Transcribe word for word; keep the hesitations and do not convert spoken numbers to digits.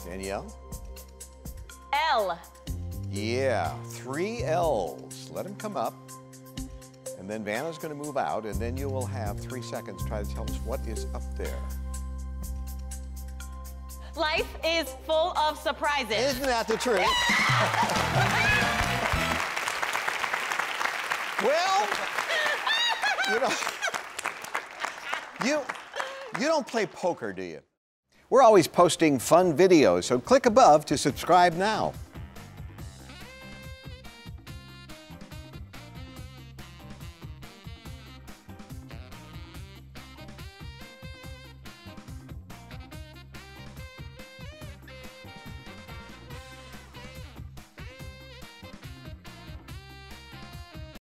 Danielle? L. Yeah, three L's. Let them come up. And then Vanna's going to move out, and then you will have three seconds. Try to tell us what is up there. Life is full of surprises. Isn't that the truth? Well, you know, you, you don't play poker, do you? We're always posting fun videos, so click above to subscribe now.